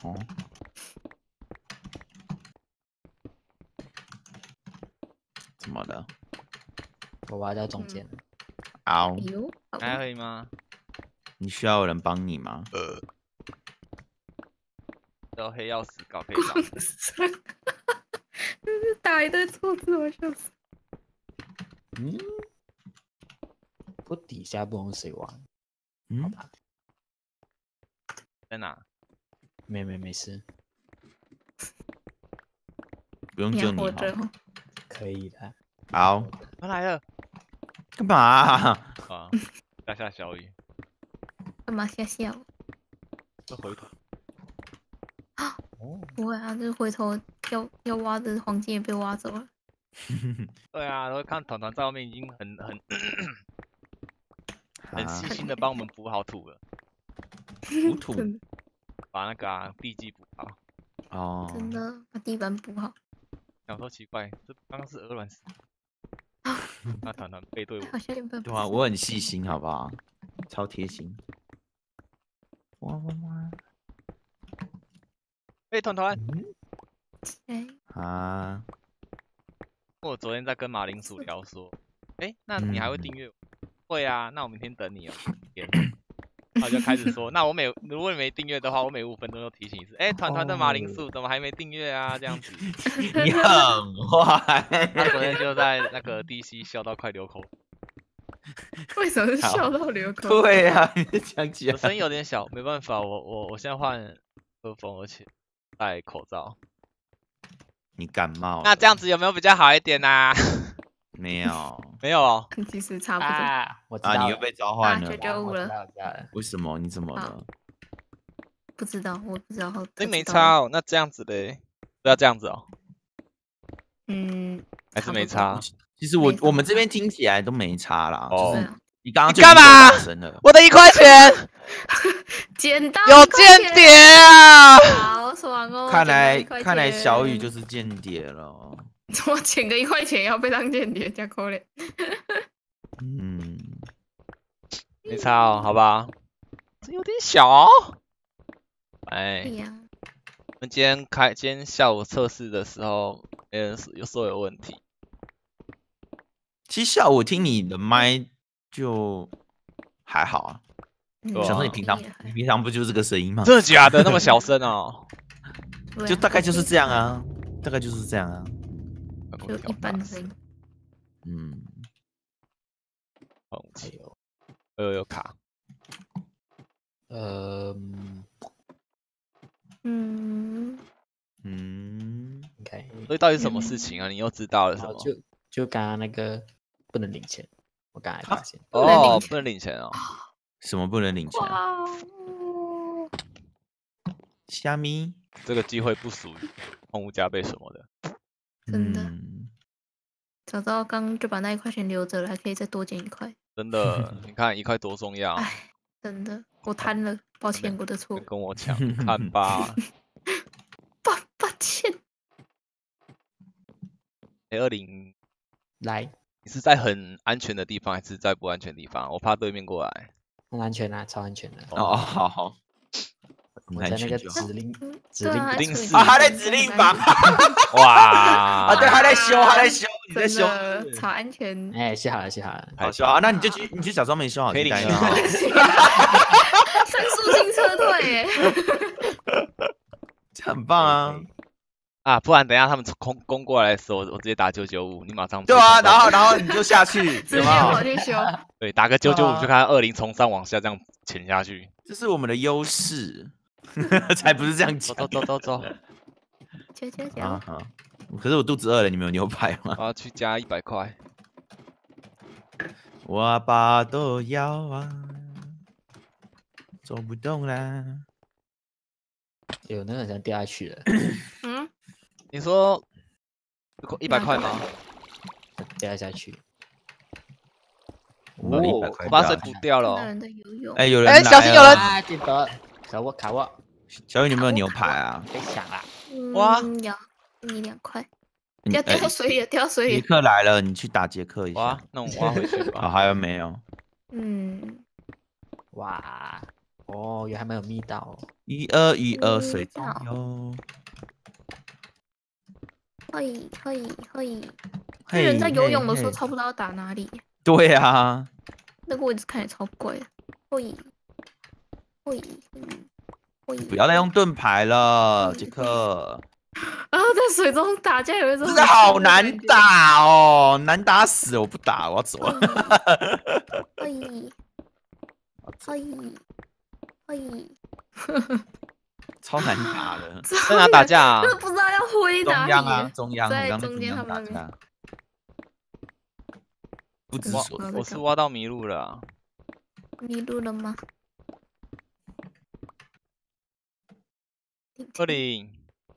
哦，怎么了？ 我挖到中间了。 好， 哎呦，好吧， 还可以吗？ 你需要有人帮你吗？ 有黑曜石稿可以光上。 上，就是打一堆错字，我笑死。 嗯，我底下不用水挖，好嗯， 吧， 在哪？ 没事， 你不用救你要活着哈。 哦， 可以的。 好， 他来了干嘛啊？ 啊！下小雨， 干嘛吓笑？ 会回头。 哦， 不会啊，就是回头要挖的黄金也被挖走了。 对啊，然后看团团在外面已经很细心的帮我们补好土了， 补土真的把那个地基补好。 哦， 真的把地板补好。 想说奇怪，这刚刚是鹅卵石，那团团背对我好，像有点笨。 对啊，我很细心，好不好？超贴心。哇哇哇！ 团团， 哎， 啊， 我昨天在跟马铃薯聊说，那你还会订阅我？会啊，那我明天等你哦。然后就开始说，那如果你没订阅的话，我每5分钟都提醒一次。团团的马铃薯怎么还没订阅啊？这样子。 你很坏。 他昨天就在那个 DC 笑到快流口， 为什么是笑到流口？ 对啊，你讲起来， 我声音有点小，没办法，我现在换耳风，而且戴口罩。 你感冒了？ 那这样子有没有比较好一点啊？ 没有没有哦， 其实差不多。 啊，我知道啊？ 了， 你又被召唤了？ 995了我知道了。 为什么？你怎么了？ 不知道，我不知道。 所以没差哦。那这样子嘞，不要这样子哦， 嗯， 还是没差差。 其实没什么我们这边听起来都没差啦。 哦就是对啊， 你刚刚就你干嘛已经够大声了。 我的1块钱捡到有 1块钱间谍啊！ 好爽哦！ 看来捡到1块看来钱小雨就是间谍了。 我捡个1块钱也要被当间谍，加扣嘞。 嗯， 没差哦，好吧，这有点小哦。 对呀， 我们今天下午测试的时候，没人说有问题。 其实下午听你的麦就还好啊。 对啊想说你平常不就是这个声音吗？ 真的假的？那么小声哦？ 对啊就大概就是这样啊，大概就是这样啊。 就一般的声音。 嗯， 空还气有， 有卡。 嗯， 应该， 所以到底是什么事情啊？你又知道了什么？ 就刚刚那个不能领钱，我刚才发现。 哦，不能领钱哦。 什么不能领钱？ 哇哦， 虾米？ 这个机会不属于空无加倍什么的。 真的嗯早知道刚就把那1块钱留着了，还可以再多捡1块。 真的，你看1块多重要。 哎，真的，我贪了，抱歉，我的错， 跟我抢，看吧。 抱歉。 20， 来， 你是在很安全的地方，还是在不安全的地方？我怕对面过来。 很安全啊，超安全的。 哦，好好， 我在那个指令对啊， 指令室啊，他在指令房。 哇！ 啊，对，他在修，你在真修。 的超安全。 哎，写好了，写好了。 好修啊，那你就假装没修好， 可以领了就带了。 申诉性撤退耶！ 这很棒啊。 啊，不然等一下他们攻过来的时候，我直接打995，你马上对啊，然后你就下去， 直接有没有？ 跑去修。 对，打个995就看20从上往下这样潜下去。 这是我们的优势，才不是这样讲。 走， 求啊好，可是我肚子饿了，你们有牛排吗？ 我要去加100块。 我把都要啊，走不动啦。 有那个人掉下去了， 嗯， 你说100块吗？ 掉下去。 哦100块我把水补掉了哦。 那人在游泳。 哎，有人来哎小心有人了啊，记得卡我， 小雨，你有没有牛排啊？ 别想啦。 哇要你2块， 你要掉水里，掉水杰里。 克来了，你去打杰克一哇下。， 那我挖回去啊， 吧。 还有没有？ 嗯， 哇， 哦，还没有密到哦。 1212水中游。 嘿，那人在游泳的时候超不知道打哪里。 对啊， 那个位置看起来超怪的。嘿， 不要再用盾牌了，杰克。 啊，在水中打架有一种真的好难打哦，难打死！我不打，我要走了。超难打的。 在哪打架啊？ 不知道要挥哪里。 中央啊，中央， 在我刚中间他们打那边。 架。不知所措。 我是挖到迷路了啊。 迷路了吗？ 二零，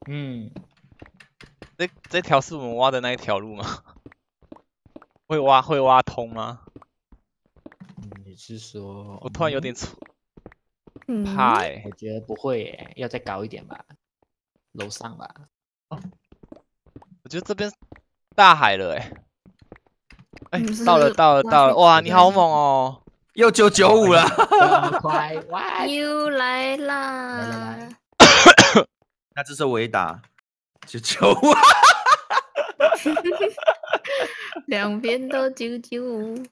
这条是我们挖的那一条路吗？会挖通吗？ 你是说？ 我突然有点怕欸。 我觉得不会耶，要再高一点吧，楼上吧。 哦，我觉得这边大海了哎，到了，哇，你好猛哦！ 又995了， 这么快，哇！ 又来啦！ 那这是围打995啊！ 两边都995。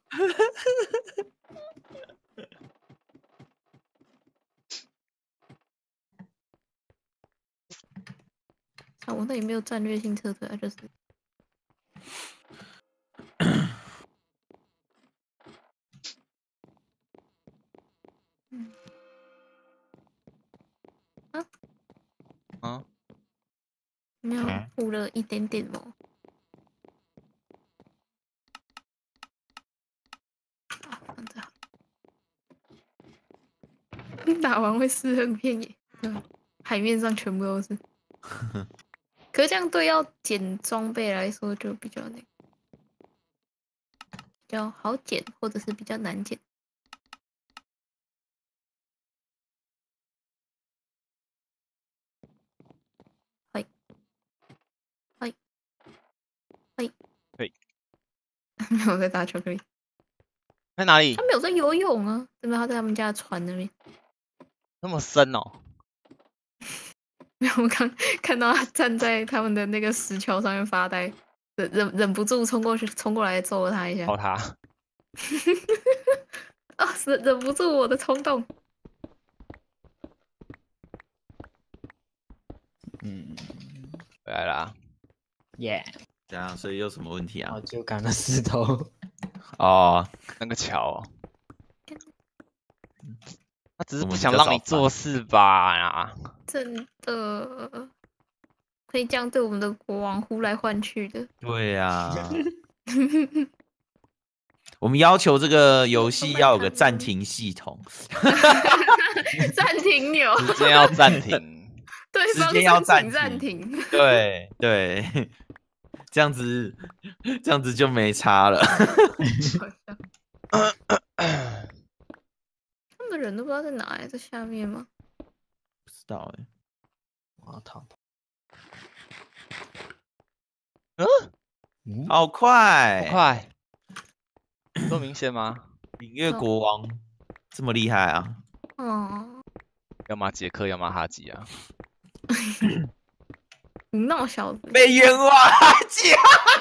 啊，我那里没有战略性撤退啊，就是。没有补了一点点哦。放着好。打完会尸横遍野，海面上全部都是。可是这样对要捡装备来说就比较比较好捡，或者是比较难捡。没有在打巧克力。 在哪里？ 他没有在游泳啊，对吧？他在他们家的船那边。 那么深哦。 没有，我刚看到他站在他们的那个石桥上面发呆，忍不住冲过来揍了他一下。 抱他。 啊，忍不住我的冲动。 回来啦。 耶。 这样，所以有什么问题啊？ 就刚刚石头。 哦， 那个桥哦。他只是不想让你做事吧？ 真的，可以这样对我们的国王呼来唤去的。 对呀。我们要求这个游戏要有个暂停系统。 暂停钮。 时间要暂停。 对， 时间要暂停。 对对。这样子就没差了。 他们人都不知道在哪在下面吗？ 不知道我要逃跑。 好快， 好快，这么明显吗？ 领月国王这么厉害啊！ 哦， 要么杰克，要么哈吉啊。 你闹小子， 被冤枉姐，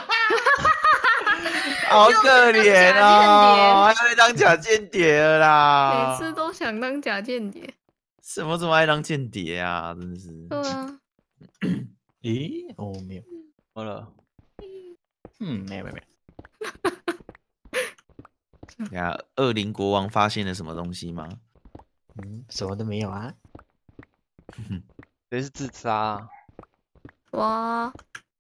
好可怜哦，还会当假间谍了啦！ 每次都想当假间谍， 什么爱当间谍啊？真是。 对啊。 咦？哦，没有。 好了。 没有。 呀，恶灵国王发现了什么东西吗？ 什么都没有啊。 谁是自杀啊？ 哇。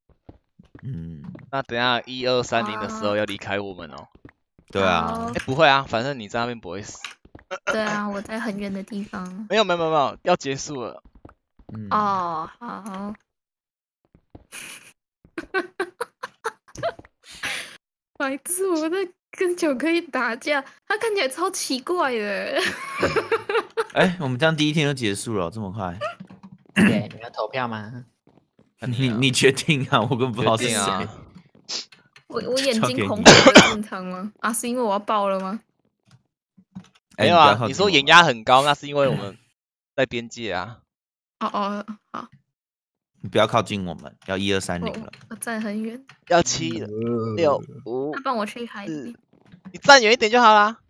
那等一下1230的时候要离开我们哦。 对啊。 不会啊，反正你在那边不会死。 对啊，我在很远的地方。 没有，要结束了。 哦，好。白痴，我在跟巧克力打架，他看起来超奇怪的。 我们这样第一天就结束了，这么快？ 对，你要投票吗？ 你决定啊，我根本不知道是谁。 我眼睛红红的正常吗？啊，是因为我要爆了吗？ 没有啊，你说眼压很高，那是因为我们在边界啊。 哦，好。 你不要靠近我们，要1230了。 我站很远。 要7、6、5。 那帮我去海里。 你站远一点就好啦。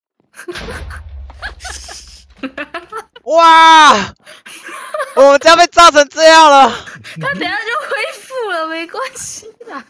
哇！我们家被炸成这样了。 他等下就恢复了，没关系啦。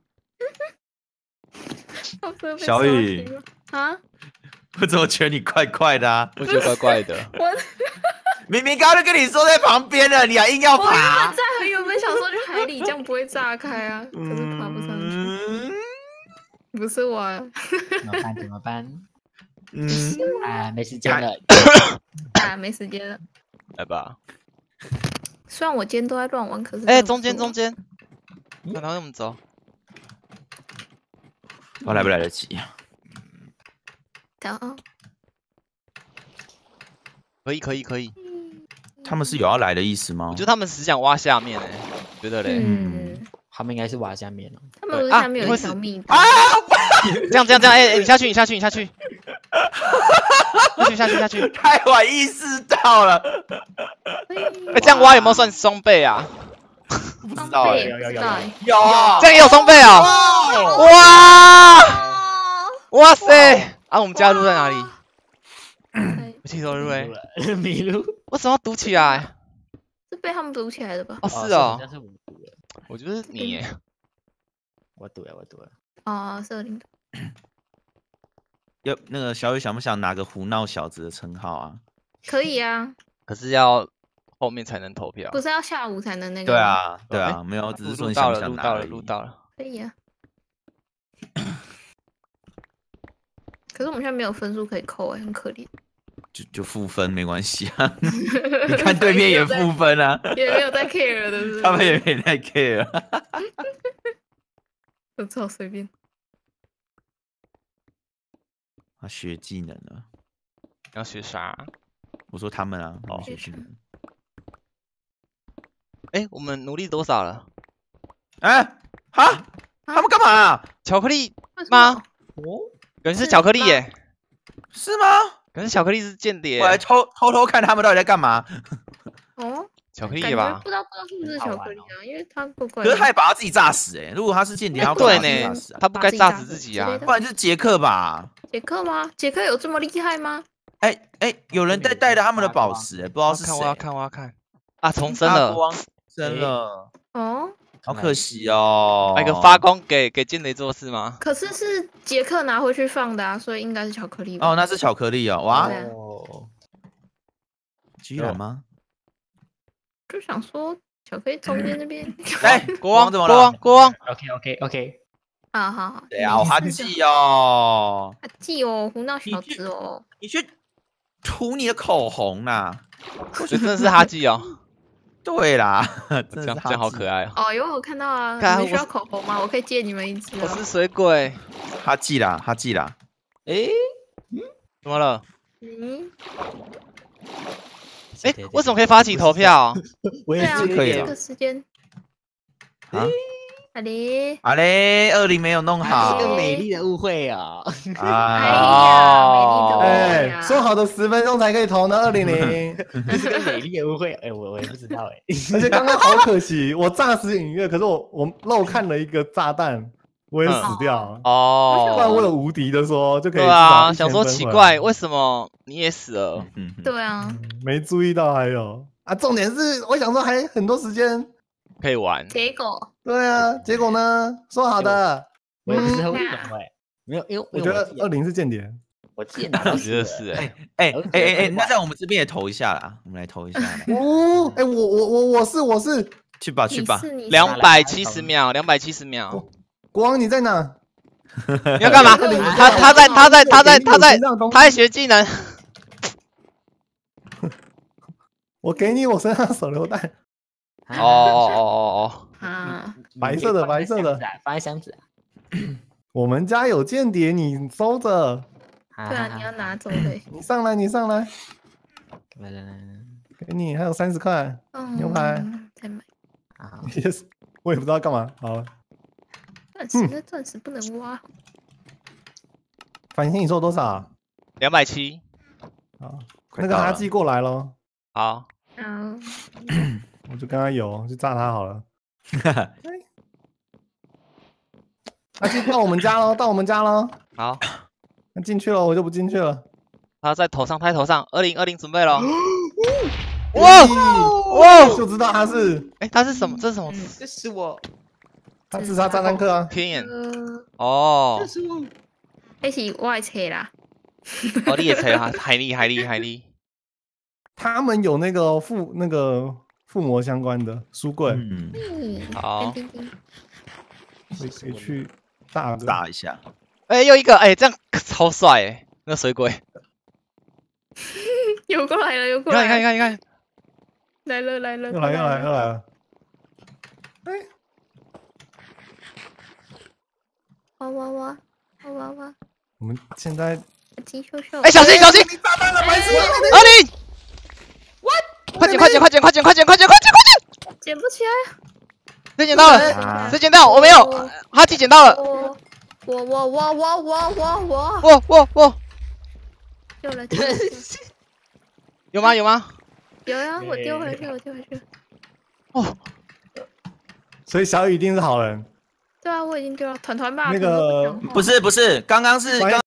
小雨啊， 我怎么觉得你怪怪的啊？ 我觉得怪怪的。 明明刚刚就跟你说在旁边了，你还硬要爬。 我原本想说去海里，这样不会炸开啊，可是爬不上去。不是我啊。 怎么办？没时间了。 没时间了。 来吧。 虽然我今天都在乱玩，可是中间，看他怎么走。 我来不来得及？ 可以。 他们是有要来的意思吗？ 我觉得他们只想挖下面觉得嘞。 他们应该是挖下面了。 他们下面有一条密道。 这样，你下去。下去。 太晚意识到了。 这样挖有没有算双倍啊？ 不知道有， 这样也有双倍啊！哇塞！我们家路在哪里？气头路迷路。 为什么要堵起来？ 是被他们堵起来的吧？ 是哦。 是我堵了。 我觉得是你耶。 我堵了。 是2的。 要那个小雨想不想拿个胡闹小子的称号啊？ 可以啊。 可是要后面才能投票。 不是要下午才能那个？ 对啊，没有，只是说你想不想拿而已。 录到了。 可以啊。可是我们现在没有分数可以扣很可怜。 就负分没关系啊。你看对面也负分啊。 也没有在 care 的，是不是？ 他们也没在 care。 我超随便。 他学技能了。 要学啥？ 我说他们啊，学技能。 我们努力多少了？ 他们干嘛？ 巧克力吗？可能是巧克力耶。 是吗？ 可是巧克力是间谍。 我来偷看他们到底在干嘛。 巧克力吧？ 不知道是不是巧克力啊？因为他怪怪的。可是他也把他自己炸死如果他是间谍，他对呢，他不该炸死自己啊。 不然就是杰克吧？ 杰克吗？杰克有这么厉害吗？ 有人在带着他们的宝石不知道是谁。 我要看啊！重生了， 生了。好可惜哦。买个发光给间谍做事吗？ 可是杰克拿回去放的所以应该是巧克力吧。 那是巧克力哇！居然吗？ 就想说巧克力中间那边。 国王怎么了？国王。 OK。 好。 对啊，哈记哦。 哈记哦，胡闹小子哦。 你去涂你的口红啦。 真的是哈记哦。 对啦， 这样好可爱哦。有我看到啊。你们需要口红吗？我可以借你们一支。 我是水鬼。 哈记啦。 怎么了？为什么可以发起投票？ 我也是可以这个时间。 阿嘞，20没有弄好， 是个美丽的误会啊！ 美丽的误会啊！ 说好的10分钟才可以投呢，200。 这是个美丽的误会，我也不知道而且刚刚好可惜，我炸死隐月，可是我漏看了一个炸弹，我也死掉。不然我有无敌的说就可以。 对啊，想说奇怪，为什么你也死了？ 对啊， 没注意到还有重点是我想说还很多时间可以玩， 结果对啊，结果呢？说好的， 我也不是很懂没有，因为我觉得20是间谍， 我记得我觉得是那在我们这边也投一下啦，我们来投一下。 我是， 去吧 ，270秒，270秒。 国王你在哪？ 你要干嘛？他在学技能。 我给你我身上手榴弹。白色的， 放在箱子。 我们家有间谍，你收着。 对啊，你要拿走的。 你上来。给你，还有30块牛排。 再买。 Yes， 我也不知道干嘛。好。 钻石不能挖。 反正你说多少 ？270。 好，那个阿纪过来咯。 好， 我就跟他有，就炸他好了。阿纪到我们家喽，到我们家喽。 好， 那进去了，我就不进去了。 他在头上，他在头上，2020准备了。哇！ 就知道他是， 哎，他是什么？这是什么？ 这是我， 他自杀炸弹客啊。 天眼。哦。 这是我， 那是我的车啦。 哦，你也车啊，海力。 他们有那个附魔相关的书柜， 好， 可以去炸一下。 哎，又一个，哎，这样超帅哎，那个水鬼。 游过来了，游过来了。 你看， 来了， 又来了。哎， 哇！ 我们现在， 金秀秀。 哎，小心！ 炸弹了，白痴 ！20，快点！ 捡不起来。 谁捡到了？谁捡到？我没有，哈基捡到了。 我。丢了。 有吗？ 有呀，我丢回去。 哦， 所以小雨一定是好人。 对啊，我已经丢了。团吧。 那个不是，刚刚是。